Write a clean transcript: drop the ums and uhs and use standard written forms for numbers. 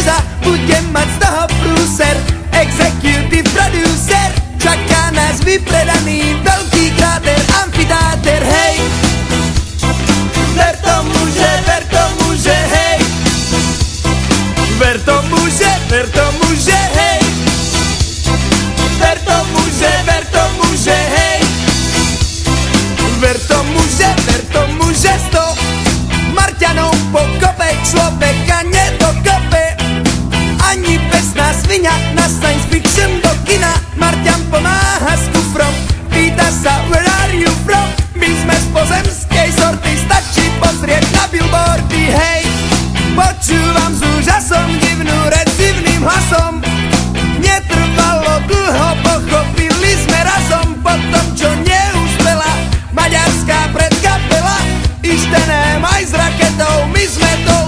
Liza bude mať z toho prúser. Executive producer, čaká nás vypredaný veľký kráter, amfitáter, hej. Ver tomu, že hej. Ver tomu, že hej. Ver tomu, že hej. Ver tomu, že 100 Marťanov pokope, človeka nedokope. Ani pesná sviňa na science fiction do kina. Marťan pomáha s kufrom, pýta sa where are you from. My sme z pozemskej sorty, stačí pozrieť na billboardy, hej. Počúvam s úžasom divnú reč divným hlasom. Netrvalo dlho, pochopili sme razom. Po tom, čo neúspela maďarská predkapela, Ištené aj s raketou, my sme to